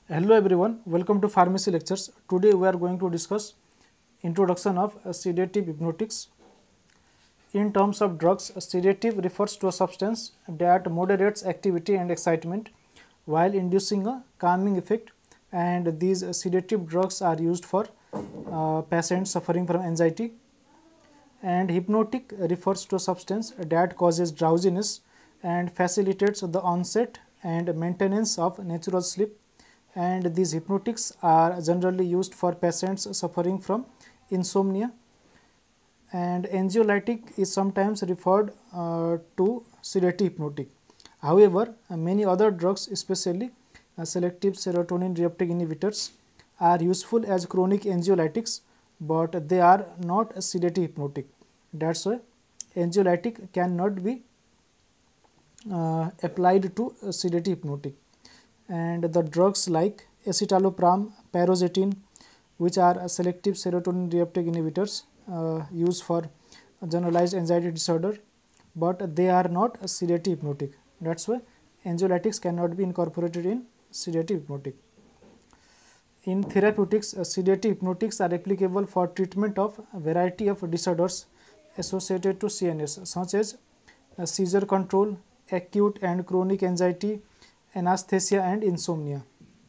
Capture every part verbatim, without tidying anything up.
Hello everyone, welcome to Pharmacy Lectures. Today we are going to discuss introduction of uh, sedative hypnotics. In terms of drugs, sedative refers to a substance that moderates activity and excitement while inducing a calming effect, and these uh, sedative drugs are used for uh, patients suffering from anxiety. And hypnotic refers to a substance that causes drowsiness and facilitates the onset and maintenance of natural sleep, and these hypnotics are generally used for patients suffering from insomnia. And anxiolytic is sometimes referred uh, to sedative hypnotic. However, uh, many other drugs, especially uh, selective serotonin reuptake inhibitors, are useful as chronic anxiolytics, but they are not sedative hypnotic. That's why anxiolytic cannot be uh, applied to uh, sedative hypnotic. And the drugs like escitalopram, paroxetine, which are selective serotonin reuptake inhibitors, uh, used for generalized anxiety disorder, but they are not sedative hypnotic. That's why anxiolytics cannot be incorporated in sedative hypnotic. In therapeutics, uh, sedative hypnotics are applicable for treatment of a variety of disorders associated to C N S, such as uh, seizure control, acute and chronic anxiety, anesthesia, and insomnia.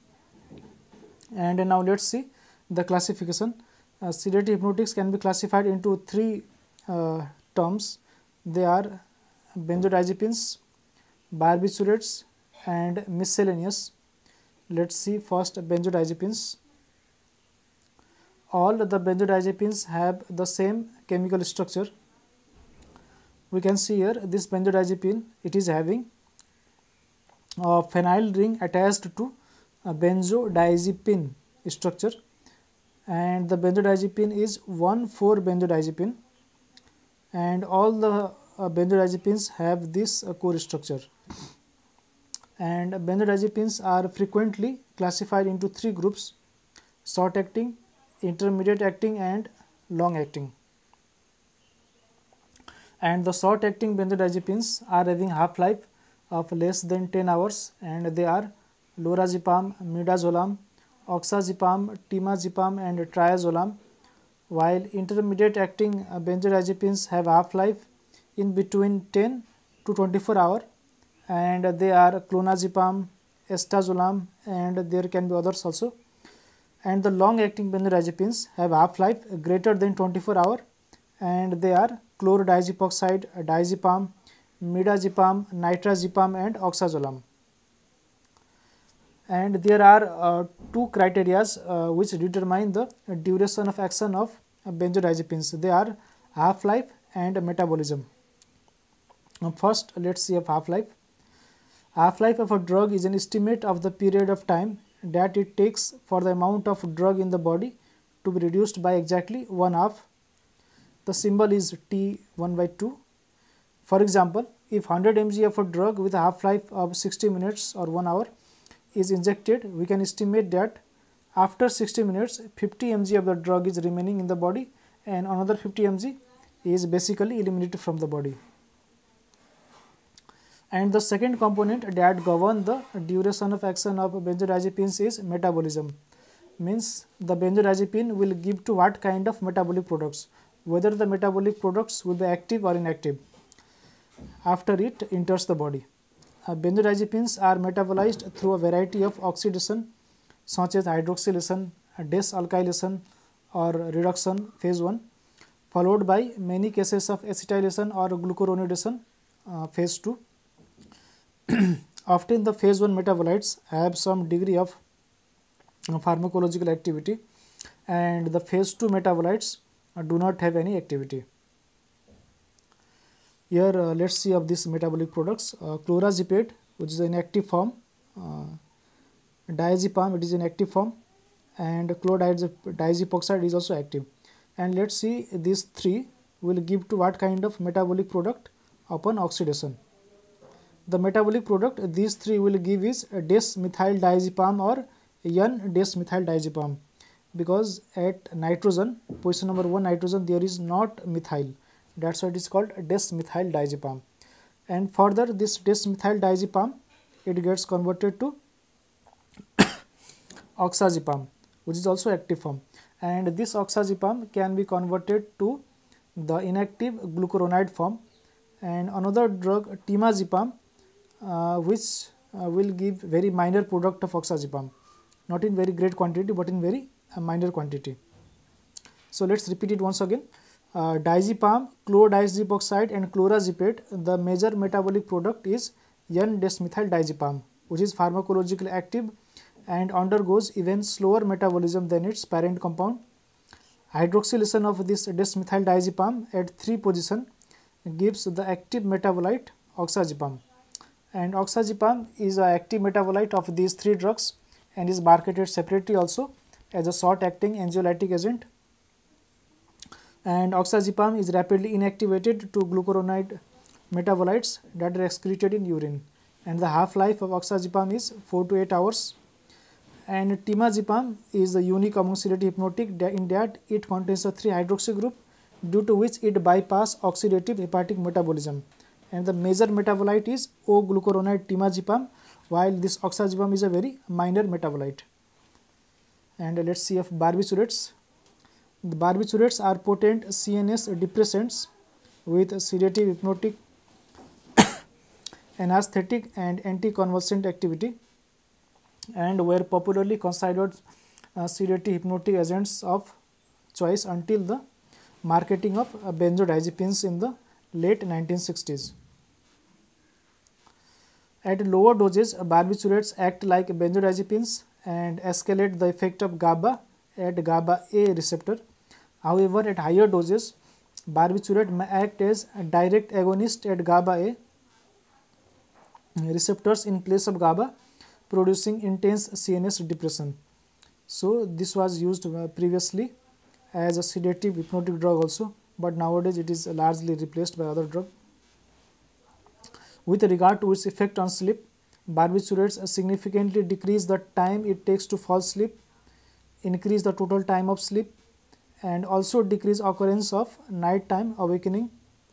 And now let's see the classification. Uh, sedative hypnotics can be classified into three uh, terms. They are benzodiazepines, barbiturates, and miscellaneous. Let's see first benzodiazepines. All the benzodiazepines have the same chemical structure. We can see here this benzodiazepine, it is having a phenyl ring attached to a benzodiazepine structure, and the benzodiazepine is one four benzodiazepine, and all the uh, benzodiazepines have this uh, core structure. And benzodiazepines are frequently classified into three groups: short acting, intermediate acting, and long acting. And the short acting benzodiazepines are having half life of less than ten hours, and they are lorazepam, midazolam, oxazepam, temazepam, and triazolam, while intermediate acting uh, benzodiazepines have half life in between ten to twenty-four hours, and they are clonazepam, estazolam, and there can be others also. And the long acting benzodiazepines have half life greater than twenty-four hours, and they are chlorodiazepoxide, diazepam, midazepam, nitrazepam, and oxazolam. And there are uh, two criteria uh, which determine the duration of action of uh, benzodiazepines. They are half-life and metabolism. Now first, let's see of half-life. Half-life of a drug is an estimate of the period of time that it takes for the amount of drug in the body to be reduced by exactly one half. The symbol is T one by two. For example, if one hundred milligrams of a drug with a half-life of sixty minutes or one hour is injected, we can estimate that after sixty minutes, fifty milligrams of the drug is remaining in the body, and another fifty milligrams is basically eliminated from the body. And the second component that governs the duration of action of benzodiazepines is metabolism. Means the benzodiazepine will give to what kind of metabolic products, whether the metabolic products will be active or inactive after it enters the body. Uh, benzodiazepines are metabolized through a variety of oxidation, such as hydroxylation, desalkylation, or reduction phase one, followed by many cases of acetylation or glucuronidation uh, phase two. Often the phase one metabolites have some degree of uh, pharmacological activity, and the phase two metabolites uh, do not have any activity. Here uh, let's see of these metabolic products. Uh, clorazepate, which is an active form, uh, diazepam, it is an active form, and chlordiazepoxide is also active. And let's see, these three will give to what kind of metabolic product upon oxidation. The metabolic product these three will give is des-methyl diazepam or N des-methyl diazepam, because at nitrogen, position number one nitrogen, there is not methyl. That's why it is called des-methyl diazepam. And further, this des-methyl diazepam, it gets converted to oxazepam, which is also active form, and this oxazepam can be converted to the inactive glucuronide form, and another drug temazepam, uh, which uh, will give very minor product of oxazepam, not in very great quantity but in very uh, minor quantity. So let's repeat it once again. Uh, diazepam, chlordiazepoxide and chlorazepate, the major metabolic product is N-desmethyl diazepam, which is pharmacologically active and undergoes even slower metabolism than its parent compound. Hydroxylation of this desmethyl diazepam at three position gives the active metabolite oxazepam, and oxazepam is an active metabolite of these three drugs and is marketed separately also as a short acting anxiolytic agent. And oxazepam is rapidly inactivated to glucuronide metabolites that are excreted in urine, and the half life of oxazepam is four to eight hours. And temazepam is the unique among sedative hypnotic in that it contains a three hydroxy group, due to which it bypass oxidative hepatic metabolism, and the major metabolite is O-glucuronide temazepam, while this oxazepam is a very minor metabolite. And let's see of barbiturates. The barbiturates are potent C N S depressants with sedative, hypnotic, anesthetic and anticonvulsant activity, and were popularly considered uh, sedative hypnotic agents of choice until the marketing of uh, benzodiazepines in the late nineteen sixties. At lower doses, barbiturates act like benzodiazepines and escalate the effect of GABA at GABA A receptor. However, at higher doses, barbiturate may act as a direct agonist at GABA A receptors in place of GABA, producing intense C N S depression. So this was used previously as a sedative hypnotic drug also, but nowadays it is largely replaced by other drug. With regard to its effect on sleep, barbiturates significantly decrease the time it takes to fall asleep, increase the total time of sleep, and also decrease occurrence of nighttime awakening.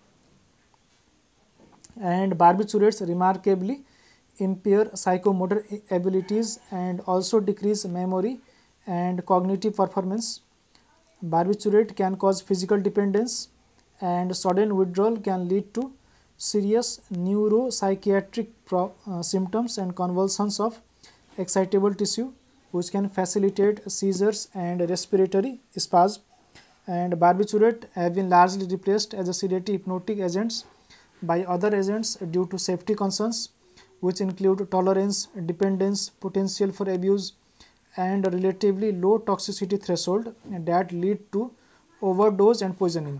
And barbiturates remarkably impair psychomotor abilities and also decrease memory and cognitive performance. Barbiturate can cause physical dependence, and sudden withdrawal can lead to serious neuropsychiatric pro, uh, symptoms and convulsions of excitable tissue, which can facilitate seizures and respiratory spasms. And barbiturate have been largely replaced as a sedative hypnotic agents by other agents due to safety concerns, which include tolerance, dependence, potential for abuse, and a relatively low toxicity threshold that lead to overdose and poisoning.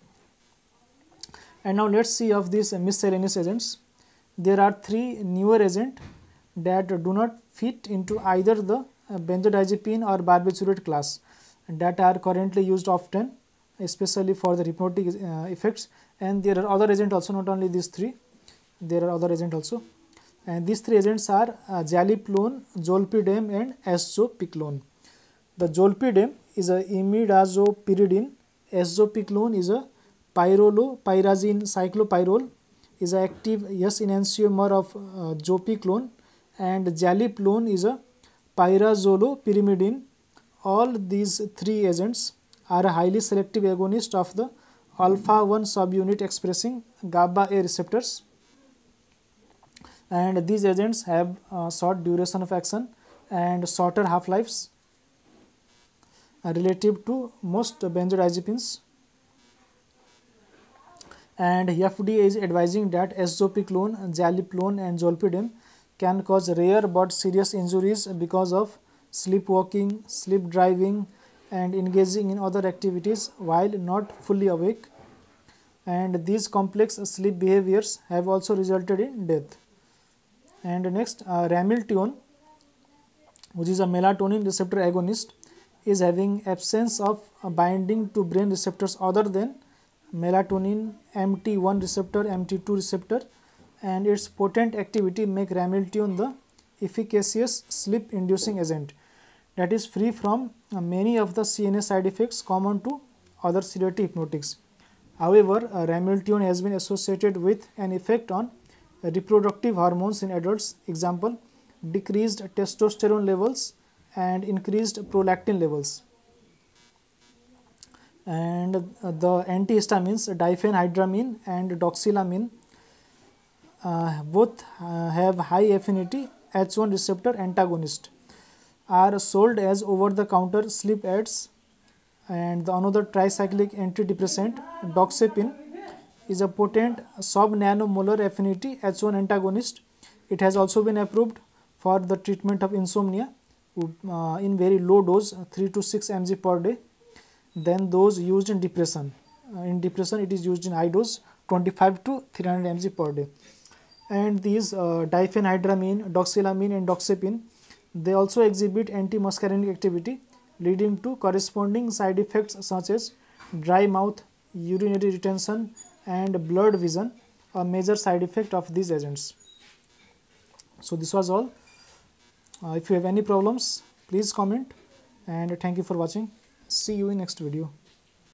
And now let's see of these miscellaneous agents. There are three newer agents that do not fit into either the benzodiazepine or barbiturate class that are currently used often, especially for the hypnotic uh, effects. And there are other agents also, not only these three, there are other agents also. And these three agents are uh, zaleplone, zolpidem and azopiclone. The zolpidem is a imidazopyridine, azopiclone is a pyrrolopyrazine cyclopyrrole, is an active S enantiomer of uh, zopiclone, and zaleplone is a pyrazolopyrimidine. All these three agents are a highly selective agonist of the alpha one subunit expressing GABA A receptors, and these agents have uh, short duration of action and shorter half-lives uh, relative to most benzodiazepines. And F D A is advising that azopiclone, zaleplone and zolpidem can cause rare but serious injuries because of sleepwalking, sleep driving and engaging in other activities while not fully awake, and these complex sleep behaviors have also resulted in death. And next, uh, ramiltione, which is a melatonin receptor agonist, is having absence of uh, binding to brain receptors other than melatonin, M T one receptor, M T two receptor, and its potent activity make ramiltione the efficacious sleep inducing agent that is free from uh, many of the C N S side effects common to other sedative hypnotics. However, uh, ramiltione has been associated with an effect on reproductive hormones in adults, example decreased testosterone levels and increased prolactin levels. And uh, the antihistamines diphenhydramine and doxylamine uh, both uh, have high affinity H one receptor antagonist, are sold as over-the-counter sleep aids. And the another tricyclic antidepressant doxepin is a potent sub-nanomolar affinity H one antagonist. It has also been approved for the treatment of insomnia uh, in very low dose, three to six milligrams per day, than those used in depression. Uh, in depression, it is used in high dose, twenty-five to three hundred milligrams per day. And these uh, diphenhydramine, doxylamine and doxepin, they also exhibit anti-muscarinic activity, leading to corresponding side effects such as dry mouth, urinary retention and blurred vision, a major side effect of these agents. So this was all. Uh, if you have any problems, please comment, and thank you for watching. See you in next video.